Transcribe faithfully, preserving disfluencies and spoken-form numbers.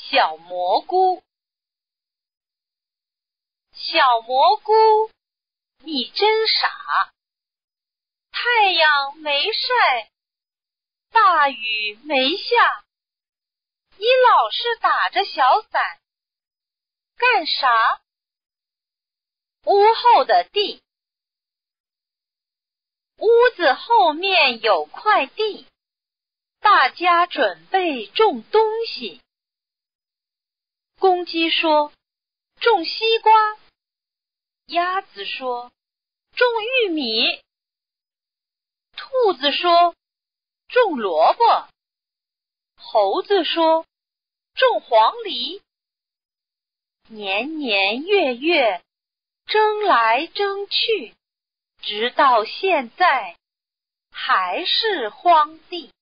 小蘑菇。小蘑菇，你真傻，太阳没晒，大雨没下，你老是打着小伞，干啥？屋后的地。屋子后面有块地，大家准备种东西。公鸡说：种西瓜。鸭子说：种玉米。兔子说：种萝卜。猴子说：种黄梨。年年月月，争来争去，直到现在还是荒地。